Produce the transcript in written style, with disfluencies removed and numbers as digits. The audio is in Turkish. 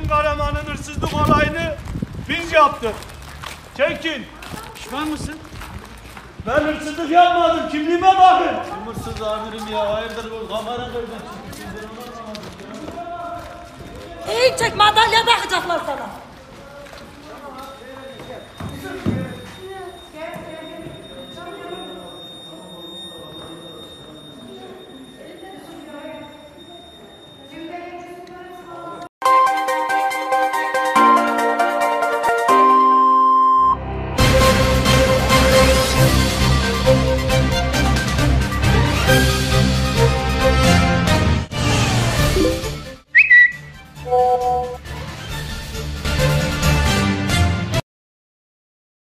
Bütün Karaman'ın hırsızlık olayını biz yaptık. Çekin. Pişman mısın? Ben hırsızlık yapmadım. Kimliğime bakın. Hırsız amirim ya. Hayırdır bu kamera kırdın. İyi çek, madalya takacaklar sana.